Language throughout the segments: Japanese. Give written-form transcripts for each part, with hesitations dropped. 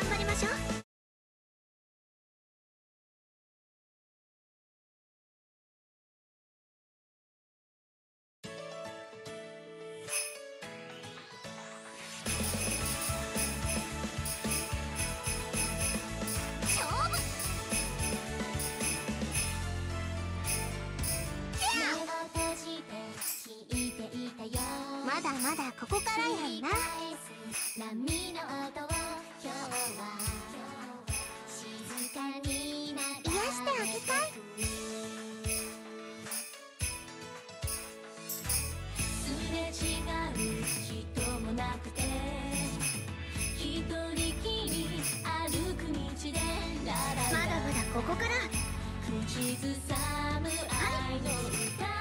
張りましょう。まだまだここからやんな。波の音を今日は静かに癒してあげたい。すれ違う人もなくて一人きり歩く道でまだまだここから。口ずさむ愛の歌、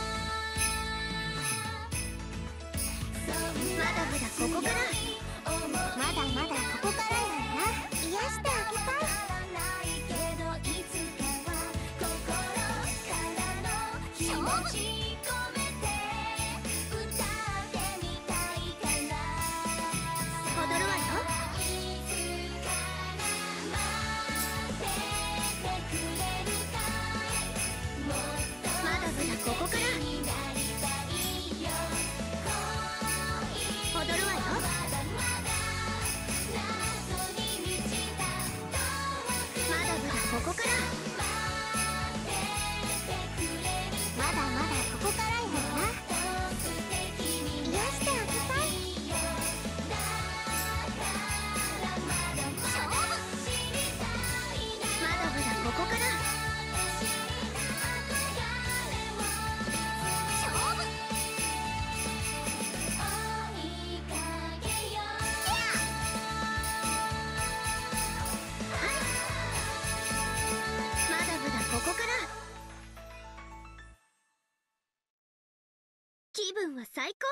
まだまだここから。まだまだここからやんな。癒してあげたい。いつかは心からの気持ち込めて歌ってみたいから。踊るわよ。いつから待っててくれるかい。もっとまだまだここから。踊るわよ。まだまだ謎に満ちたまだまだここから。まだまだここからやんな。癒してあげたい。まだまだここから。ここから気分は最高。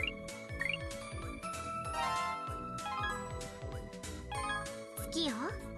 好きよ。